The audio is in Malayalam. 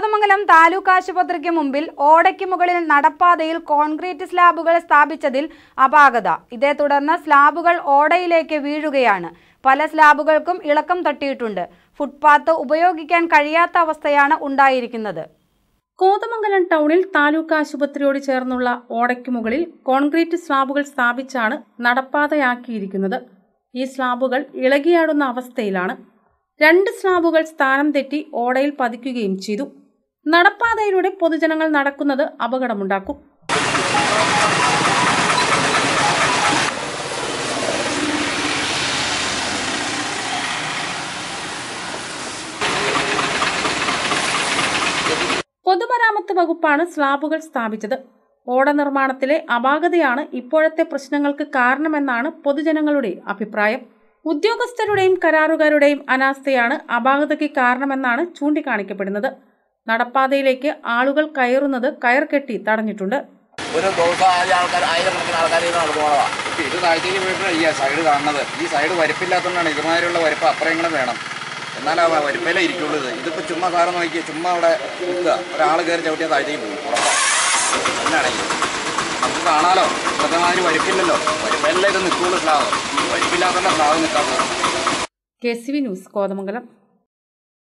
കോതമംഗലം താലൂക്ക് ആശുപത്രിക്ക് മുമ്പിൽ ഓടയ്ക്ക് മുകളിൽ നടപ്പാതയിൽ കോൺക്രീറ്റ് സ്ലാബുകൾ സ്ഥാപിച്ചതിൽ അപാകത. ഇതേ തുടർന്ന് സ്ലാബുകൾ ഓടയിലേക്ക് വീഴുകയാണ്. പല സ്ലാബുകൾക്കും ഇളക്കം തട്ടിയിട്ടുണ്ട്. ഫുട്പാത്ത് ഉപയോഗിക്കാൻ കഴിയാത്ത അവസ്ഥയാണ് ഉണ്ടായിരിക്കുന്നത്. കോതമംഗലം ടൗണിൽ താലൂക്ക് ആശുപത്രിയോട് ചേർന്നുള്ള ഓടയ്ക്ക് മുകളിൽ കോൺക്രീറ്റ് സ്ലാബുകൾ സ്ഥാപിച്ചാണ് നടപ്പാതയാക്കിയിരിക്കുന്നത്. ഈ സ്ലാബുകൾ ഇളകിയാടുന്ന അവസ്ഥയിലാണ്. 2 സ്ലാബുകൾ സ്ഥാനം തെറ്റി ഓടയിൽ പതിക്കുകയും ചെയ്തു. നടപ്പാതയിലൂടെ പൊതുജനങ്ങൾ നടക്കുന്നത് അപകടമുണ്ടാക്കും. പൊതുമരാമത്ത് വകുപ്പാണ് സ്ലാബുകൾ സ്ഥാപിച്ചത്. ഓട നിർമ്മാണത്തിലെ അപാകതയാണ് ഇപ്പോഴത്തെ പ്രശ്നങ്ങൾക്ക് കാരണമെന്നാണ് പൊതുജനങ്ങളുടെ അഭിപ്രായം. ഉദ്യോഗസ്ഥരുടെയും കരാറുകാരുടെയും അനാസ്ഥയാണ് അപാകതയ്ക്ക് കാരണമെന്നാണ് ചൂണ്ടിക്കാണിക്കപ്പെടുന്നത്. നടപ്പാതയിലേക്ക് ആളുകൾ കയറുന്നത് കയർ കെട്ടി തടഞ്ഞിട്ടുണ്ട്. ഒരു ദിവസം ആയിരക്കണക്കിന് ആൾക്കാർ ഇത് താഴ്ചയ്ക്ക് പോയിട്ടാണ് ഈ സൈഡ് കാണുന്നത്. ഈ സൈഡ് വരിപ്പില്ലാത്തതുകൊണ്ടാണ്. ഇതുമാതിരിയുള്ള വരിപ്പ് അപ്പുറം ഇങ്ങനെ വേണം, എന്നാലും ആ വരിപ്പയിലേ ഇരിക്കുള്ളൂ. ഇതിപ്പോൾ ചുമ്മാ സാറ് നോക്കിയാൽ ചുമ്മാ അവിടെ നിൽക്കുക, ഒരാൾ കയറി ചവിട്ടിയാൽ താഴ്ചയ്ക്ക് പോകും. എന്നാണെങ്കിൽ നമുക്ക് കാണാലോ, ഇതേമാതിരി വരിപ്പില്ലല്ലോ. വരിപ്പയിലേ ഇത് നിൽക്കുള്ളൂ സ്ലാബ്. വരിപ്പില്ലാത്ത സ്ലാബ് നിൽക്കാത്തത്. KCV news, Kothamangalam.